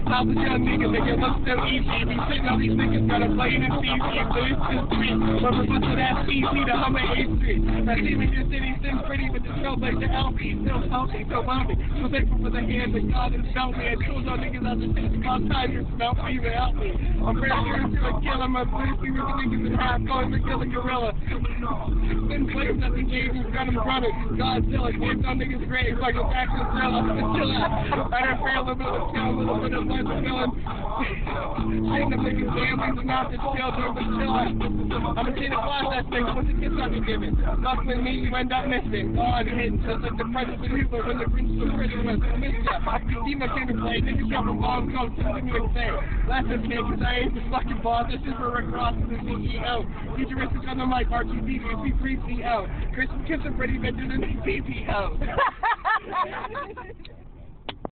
South is young niggas, they get look so easy. Be sitting on these niggas, gotta play in CC, but it's just me. But we're to that CC to Hummer A3. Now see me just city, sitting pretty with the trailblazer LP, still healthy, so wealthy. So thankful for the hands that God has dealt me. And tools on niggas out the city, all time you smell for even help me. I'm pretty sure it's gonna kill him. I'm pretty sure the niggas in half going to kill a gorilla. Been playing that the James got him running. Godzilla, kids on niggas' graves like a back to the cell. I'm gonna chill out. I done fair a little bit of skill, a little bit of blood spilling. Shitting them niggas' families and not the children, but chill out. I'm gonna see the flash that thing. What's the kids not be giving? Fucking me, you end up missing. God hitting just like the president Hitler when the Grinch was Christmas. I missed ya. Tmo came to play. Niggas dropping bombs, go to me and say. Last of me, cause I ain't the fucking boss. This is for Rick Ross and the CEO. Futuristic on the mic, RGB, C3CO. Chris and Kiss are pretty better than the PPO.